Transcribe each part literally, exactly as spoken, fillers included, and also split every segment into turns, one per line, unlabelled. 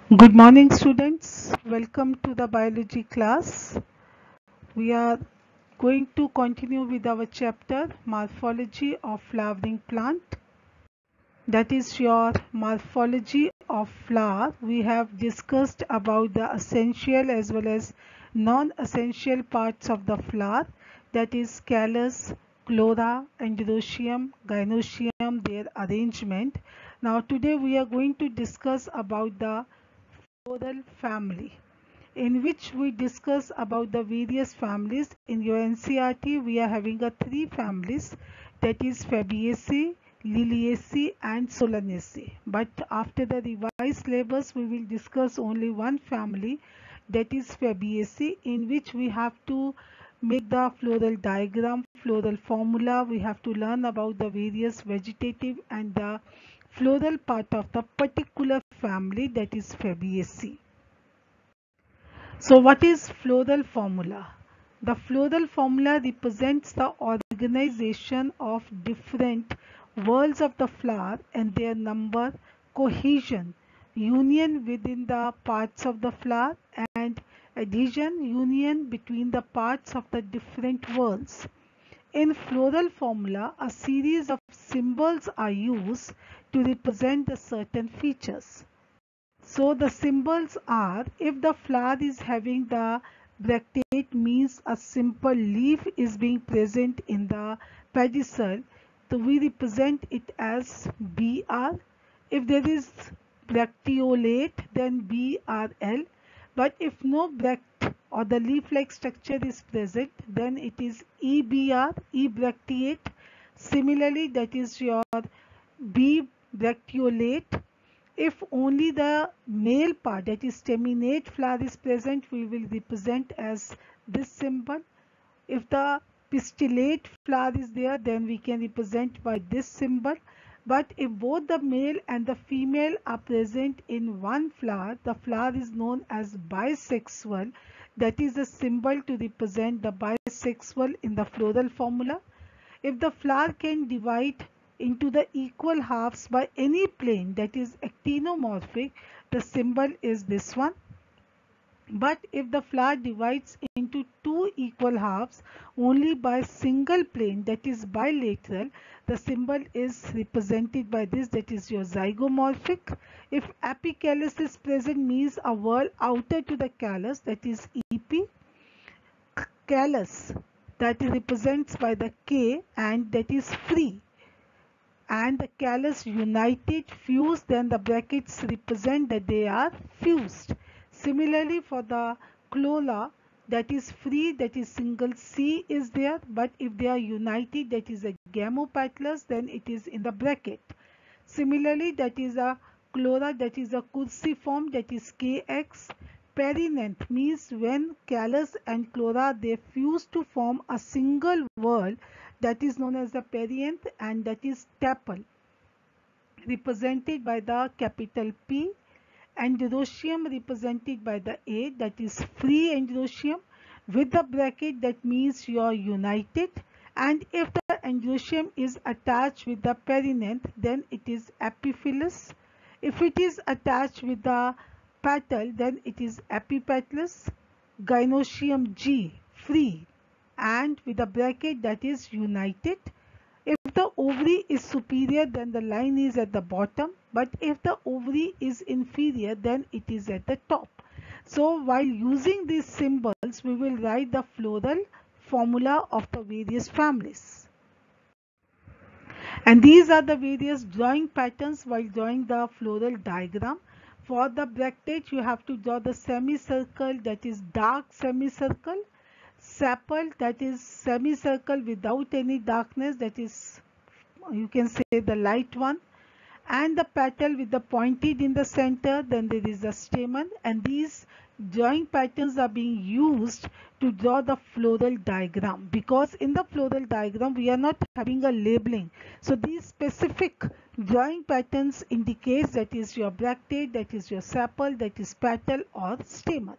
Good morning, students. Welcome to the biology class. We are going to continue with our chapter Morphology of Flowering Plant. That is your morphology of flower. We have discussed about the essential as well as non-essential parts of the flower. That is callus, chlora, androecium, gynoecium, their arrangement. Now today we are going to discuss about the floral family, in which we discuss about the various families. In your N C E R T, we are having a three families, that is Fabaceae, Liliaceae and Solanaceae. But after the revised syllabus, we will discuss only one family, that is Fabaceae, in which we have to make the floral diagram, floral formula. We have to learn about the various vegetative and the floral part of the particular family, that is Fabaceae. So what is floral formula? The floral formula represents the organization of different whorls of the flower and their number, cohesion, union within the parts of the flower, and adhesion, union between the parts of the different whorls. In floral formula, a series of symbols are used to represent the certain features. So the symbols are, if the flower is having the bracteate, means a simple leaf is being present in the pedicel, so we represent it as B R. If there is bracteolate, then B R L. But if no bract or the leaf-like structure is present, then it is E B R, E bracteate. Similarly, that is your B bracteolate. If only the male part, that is staminate flower, is present, we will represent as this symbol. If the pistillate flower is there, then we can represent by this symbol. But if both the male and the female are present in one flower, the flower is known as bisexual. That is a symbol to represent the bisexual in the floral formula. If the flower can divide into the equal halves by any plane, that is actinomorphic, the symbol is this one. But if the flower divides into two equal halves only by single plane, that is bilateral, the symbol is represented by this, that is your zygomorphic. If apicallus is present, means a whorl outer to the callus, that is E P. Callus, that is represents by the K, and that is free, and the callus united, fused, then the brackets represent that they are fused. Similarly for the chlora, that is free, that is single C is there, but if they are united, that is a gamopetalous, then it is in the bracket. Similarly, that is a chlora, that is a cruciform, that is K X. Perianth means when callus and chlora they fuse to form a single whorl, that is known as the perianth, and that is tepal, represented by the capital P. Androecium represented by the A, that is free androecium with the bracket, that means you are united. And if the androecium is attached with the perianth, then it is epiphyllous. If it is attached with the petal, then it is epipetalous. Gynoecium G, free, and with a bracket, that is united. If the ovary is superior, then the line is at the bottom, but if the ovary is inferior, then it is at the top. So while using these symbols, we will write the floral formula of the various families. And these are the various drawing patterns while drawing the floral diagram. For the bracteate, you have to draw the semicircle, that is dark semicircle. Sepal, that is semicircle without any darkness, that is you can say the light one. And the petal with the pointed in the center, then there is a stamen, and these drawing patterns are being used to draw the floral diagram, because in the floral diagram we are not having a labeling. So these specific drawing patterns indicates that is your bracteate, that is your sepal, that is petal or stamen.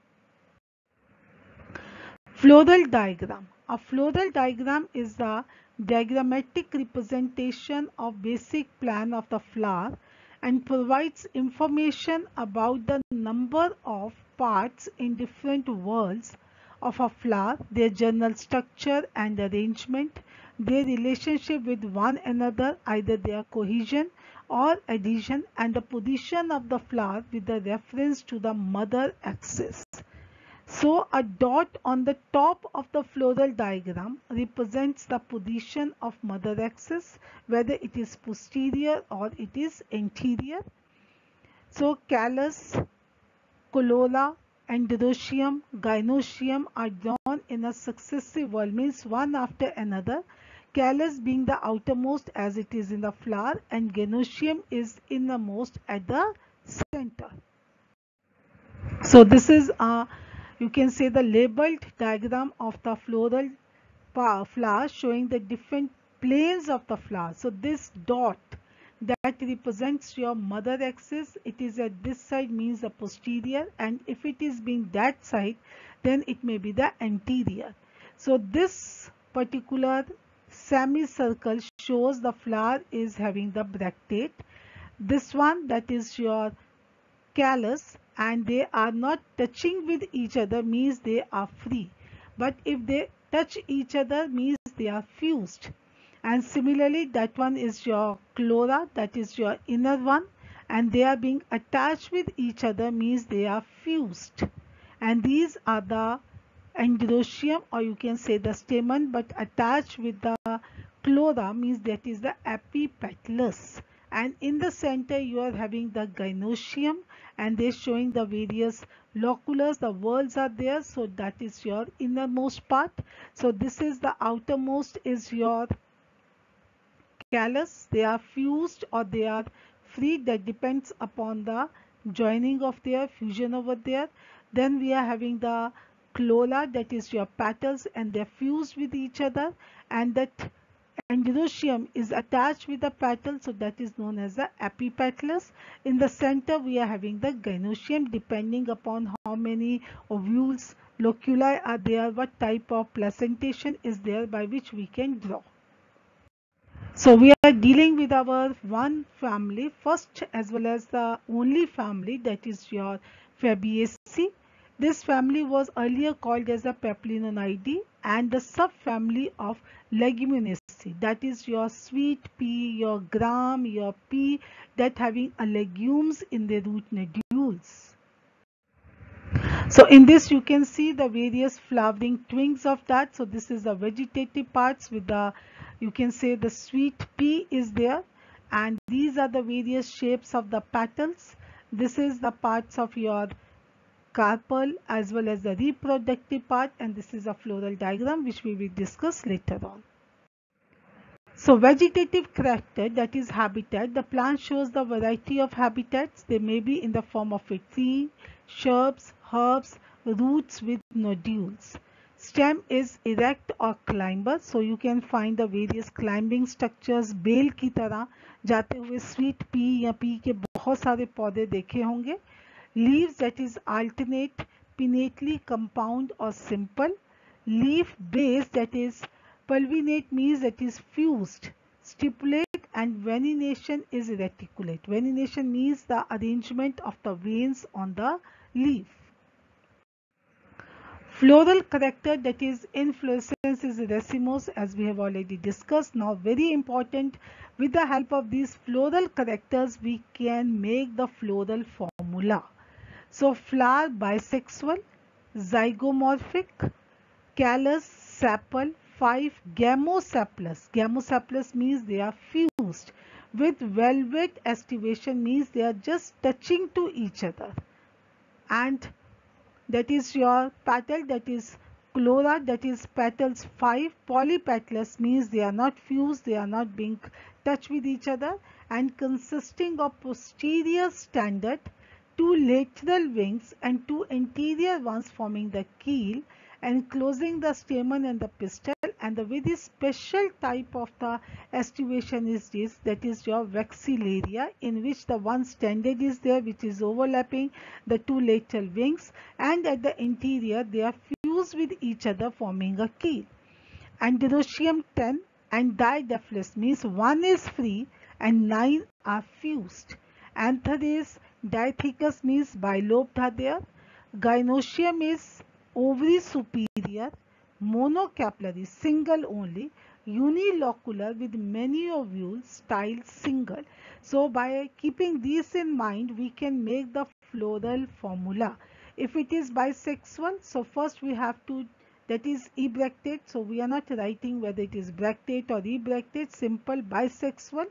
Floral diagram. A floral diagram is the diagrammatic representation of basic plan of the flower, and provides information about the number of parts in different whorls of a flower, their general structure and arrangement, their relationship with one another, either their cohesion or adhesion, and the position of the flower with the reference to the mother axis. So a dot on the top of the floral diagram represents the position of mother axis, whether it is posterior or it is anterior. So callus, corolla, androecium, gynoecium are drawn in a successive whorl, means one after another. Callus being the outermost as it is in the flower, and gynoecium is innermost at the center. So this is a, you can say, the labeled diagram of the floral flower showing the different planes of the flower. So this dot that represents your mother axis, it is at this side, means the posterior, and if it is being that side, then it may be the anterior. So this particular semicircle shows the flower is having the bractate. This one, that is your callus, and they are not touching with each other, means they are free, but if they touch each other, means they are fused. And similarly, that one is your corolla, that is your inner one, and they are being attached with each other, means they are fused. And these are the androecium, or you can say the stamen, but attached with the corolla, means that is the epipetalus. And in the center you are having the gynoecium, and they showing the various loculus, the whorls are there, so that is your innermost part. So this is the outermost is your callus. They are fused or they are free, that depends upon the joining of their fusion over there. Then we are having the corolla, that is your petals, and they are fused with each other, and that androecium is attached with the petal, so that is known as the epipetalus. In the center we are having the gynoecium, depending upon how many ovules, loculi are there, what type of placentation is there, by which we can draw. So we are dealing with our one family first, as well as the only family, that is your Fabaceae. This family was earlier called as the Papilionide, and the subfamily of Leguminaceae, that is your sweet pea, your gram, your pea, that having a legumes in the root nodules. So in this you can see the various flowering twigs of that. So this is the vegetative parts with the, you can say, the sweet pea is there, and these are the various shapes of the petals. This is the parts of your carpel as well as the reproductive part, and this is a floral diagram which we will discuss later on. So vegetative character, that is habitat. The plant shows the variety of habitats. They may be in the form of a tree, shrubs, herbs, roots with nodules. Stem is erect or climber, so you can find the various climbing structures. बेल की तरह जाते हुए sweet pea या P के बहुत सारे पौधे देखे होंगे. Leaves, that is alternate, pinnately, compound or simple. Leaf base, that is pulvinate, means that is fused. Stipulate, and venenation is reticulate. Venenation means the arrangement of the veins on the leaf. Floral character, that is inflorescence, is racemose, as we have already discussed. Now very important, with the help of these floral characters we can make the floral formula. So flower bisexual, zygomorphic, callus, sepal, five gamosepalous. Gamosepalous means they are fused. With velvet estivation means they are just touching to each other. And that is your petal, that is corolla, that is petals five. Polypetalous means they are not fused, they are not being touched with each other, and consisting of posterior standard, two lateral wings and two anterior ones forming the keel, enclosing the stamen and the pistil. And the very special type of the estivation is this, that is your vexillaria, in which the one standard is there which is overlapping the two lateral wings, and at the interior they are fused with each other forming a keel. Androecium ten and didiphilous means one is free and nine are fused. Anther is diathecus means bilobed are there. Gynoecium is ovary superior, monocapillary, single only, unilocular with many ovules, style single. So by keeping these in mind, we can make the floral formula. If it is bisexual, so first we have to, that is ebractate. So we are not writing whether it is bractate or ebractate, simple bisexual.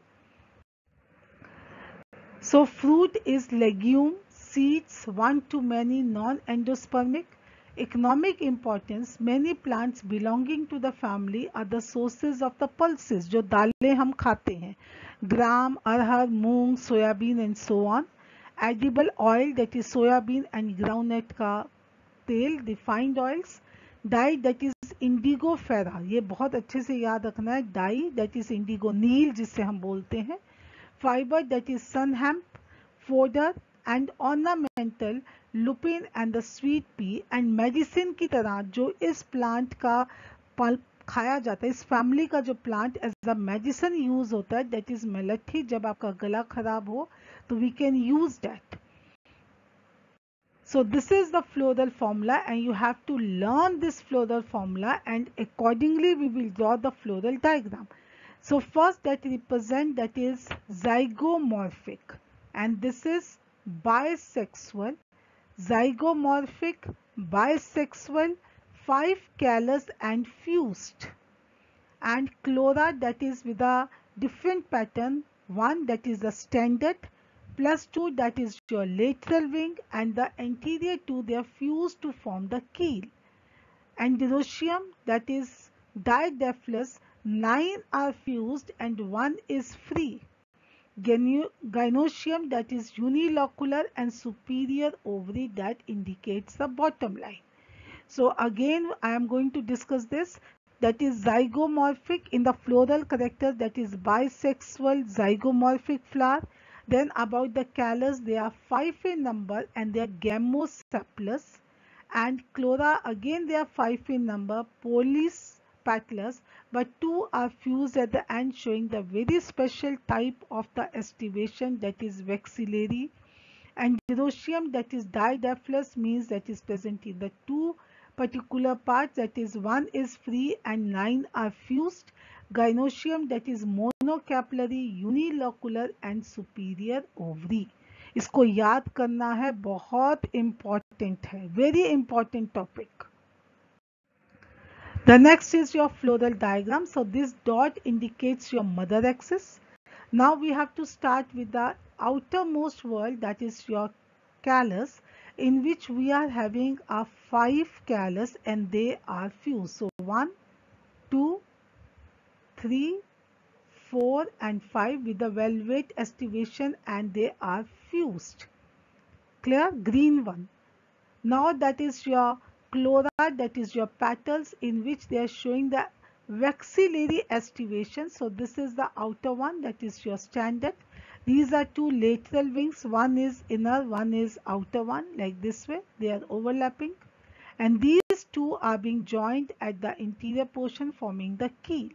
So fruit is legume, seeds, one to many, non-endospermic. Economic importance, many plants belonging to the family are the sources of the pulses, जो दालें हम खाते हैं, gram, arhar, moong, soybean and so on. Edible oil, that is soyabean and groundnut का तेल, refined oils. Dye, that is indigo फेरा, ये बहुत अच्छे से याद रखना है. Dye, that is indigo नील जिसे हम बोलते हैं. Fiber, that is sun hemp. Fodder and ornamental, lupin and the sweet pea. And medicine की तरह जो इस plant का पल्प खाया जाता है, इस family का जो plant as a medicine use होता है, that is मेलठी. जब आपका गला खराब हो तो we can use that. So this is the floral formula, and you have to learn this floral formula, and accordingly we will draw the floral diagram. So first that represent, that is zygomorphic, and this is bisexual. Zygomorphic, bisexual, five callous and fused. And chlora, that is with a different pattern, one that is the standard, plus two that is your lateral wing, and the anterior two they are fused to form the keel. Androecium, that is didiphilus, nine are fused and one is free. Gynoecium, that is unilocular and superior ovary, that indicates the bottom line. So again I am going to discuss this. That is zygomorphic in the floral character, that is bisexual zygomorphic flower. Then about the callus, they are five in number and they are gamosepalous. And chlora, again they are five in number, polypetalous, but two are fused at the end, showing the very special type of the estivation, that is vexillary. And Androecium, that is didiphilus, means that is present in the two particular parts, that is one is free and nine are fused. Gynoecium, that is monocapillary, unilocular and superior ovary. इसको याद करना है, बहुत important है, very important topic. The next is your floral diagram. So this dot indicates your mother axis. Now we have to start with the outermost wall, that is your callus, in which we are having a five callus and they are fused. So one, two, three, four and five with the velvet estivation, and they are fused. Clear? Green one. Now that is your chlora, that is your petals, in which they are showing the vexillary estivation. So this is the outer one, that is your standard. These are two lateral wings, one is inner, one is outer one, like this way they are overlapping, and these two are being joined at the interior portion, forming the keel.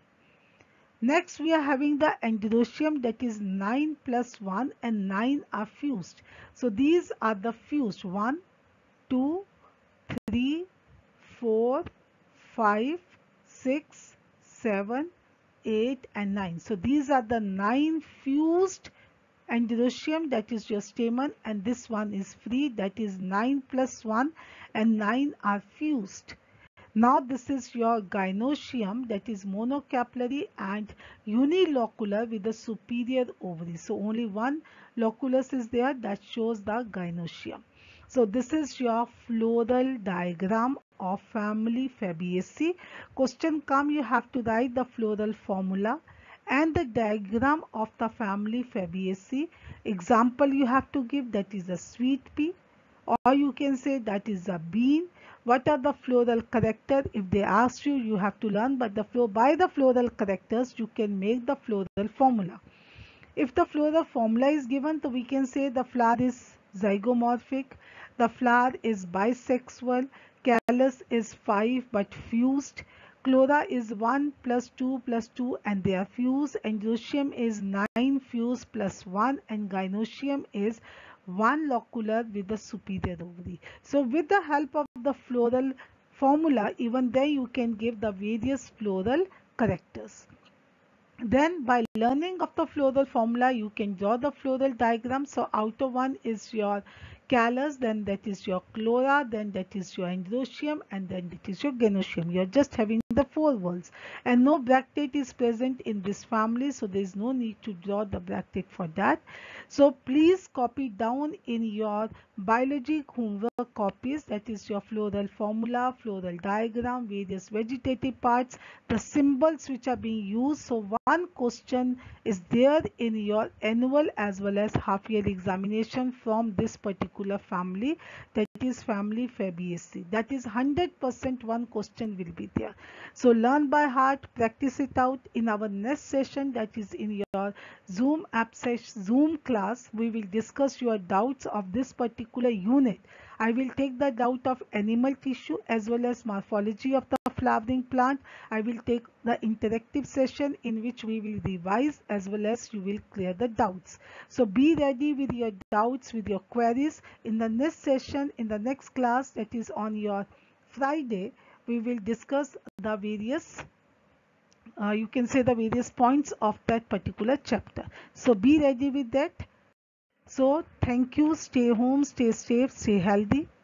Next we are having the androecium, that is nine plus one and nine are fused. So these are the fused, one, two, three, four, five, six, seven, eight and nine. So these are the nine fused androecium, that is your stamen, and this one is free, that is nine plus one and nine are fused. Now this is your gynoecium, that is monocapillary and unilocular with the superior ovary. So only one loculus is there, that shows the gynoecium. So this is your floral diagram of family Fabaceae. Question come, you have to write the floral formula and the diagram of the family Fabaceae. Example you have to give, that is a sweet pea, or you can say that is a bean. What are the floral characters? If they ask you, you have to learn, but the flow by the floral characters you can make the floral formula. If the floral formula is given, so we can say the flower is zygomorphic, the flower is bisexual, callus is five but fused, Chlora is one plus two plus two and they are fused. Androecium is nine fused plus one and gynoecium is one locular with the superior ovary. So with the help of the floral formula, even there you can give the various floral characters. Then by learning of the floral formula, you can draw the floral diagram. So outer one is your callus, then that is your chlora, then that is your androecium, and then that is your gynoecium. You are just having the four walls, and no bractate is present in this family, so there is no need to draw the bractate for that. So please copy down in your biology homework copies, that is your floral formula, floral diagram, various vegetative parts, the symbols which are being used. So one question is there in your annual as well as half yearly examination from this particular family, that is family Fabaceae. That is one hundred percent one question will be there. So learn by heart, practice it out. In our next session, that is in your Zoom app session, Zoom class, we will discuss your doubts of this particular unit. I will take the doubt of animal tissue as well as morphology of the flowering plant. I will take the interactive session in which we will revise as well as you will clear the doubts. So be ready with your doubts, with your queries. In the next session, in the next class, that is on your Friday, we will discuss the various uh, you can say the various points of that particular chapter. So be ready with that. So thank you. Stay home, stay safe, stay healthy.